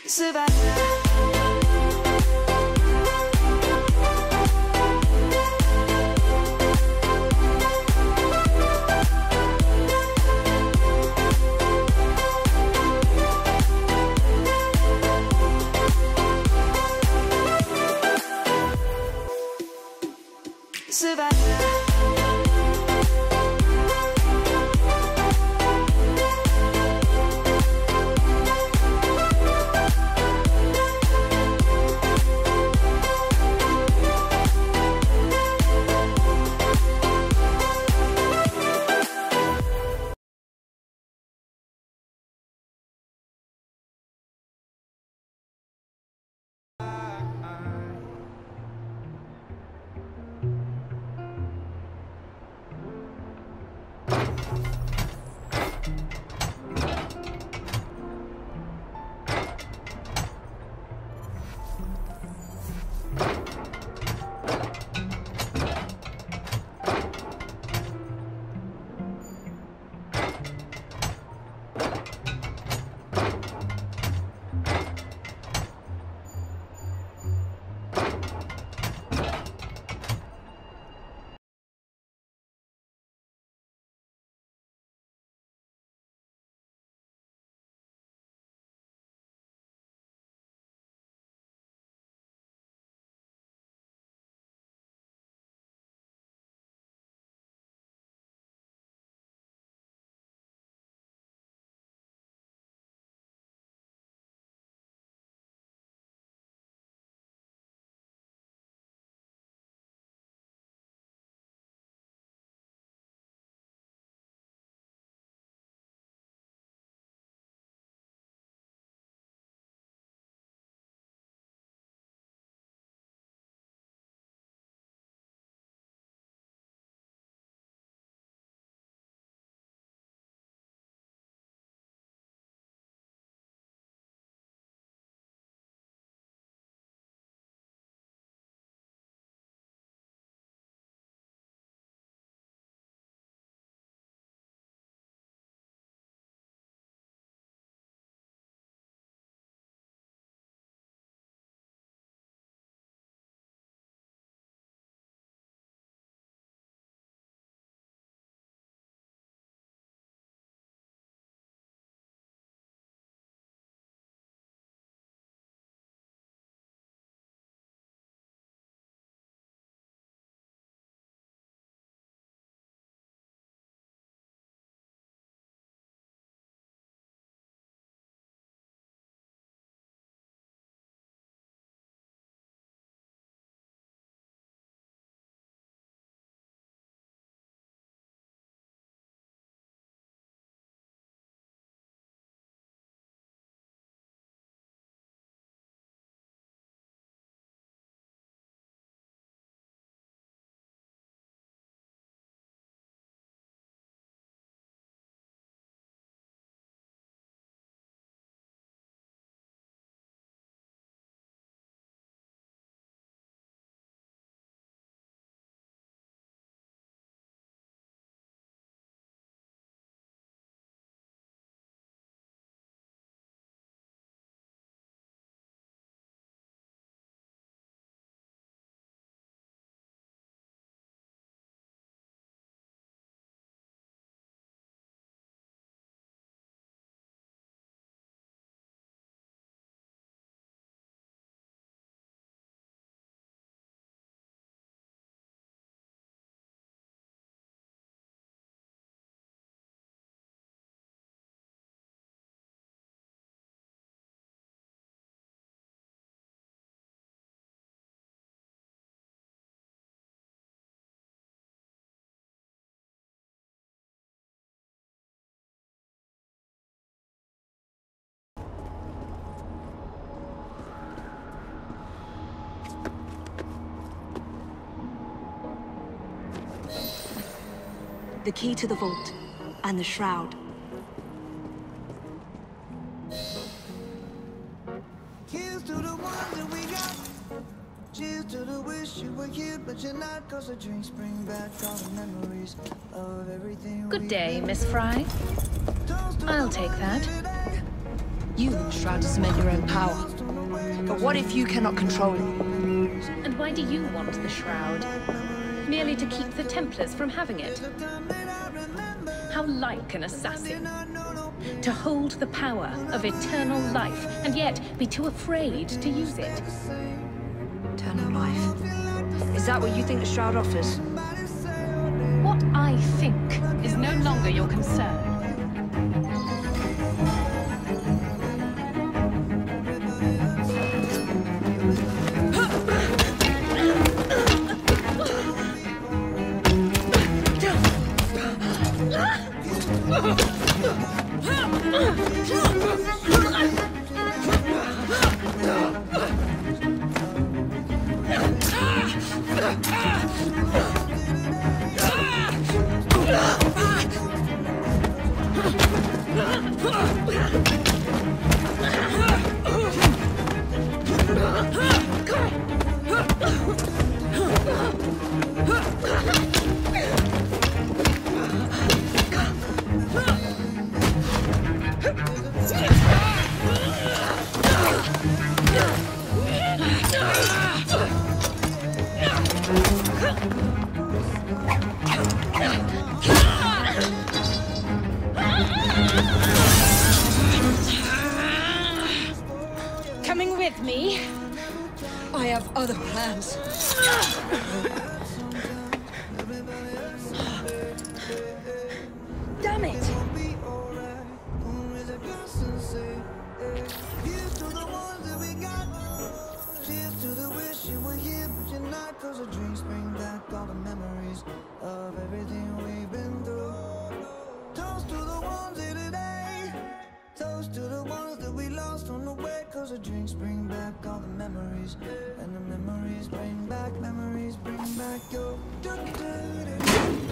Savannah. Savannah. The key to the vault, and the shroud. Here's to the ones that we got. Cheers to the wish you were here, but you're not. Cause the drinks bring back all the memories of everything. Good day, Miss Fry. I'll take that. You, Shroud, cement your own power. But what if you cannot control it? And why do you want the Shroud? Merely to keep the Templars from having it? How like an assassin. To hold the power of eternal life, and yet be too afraid to use it. Eternal life. Is that what you think the Shroud offers? What I think is no longer your concern. Coming with me? I have other plans. Damn it! Cheers to the wish you were here, but you're not. 'Cause the drinks bring back all the memories of everything we've been through. Toast to the ones here today. Toast to the ones that we lost on the way. 'Cause the drinks bring back all the memories. And the memories bring back your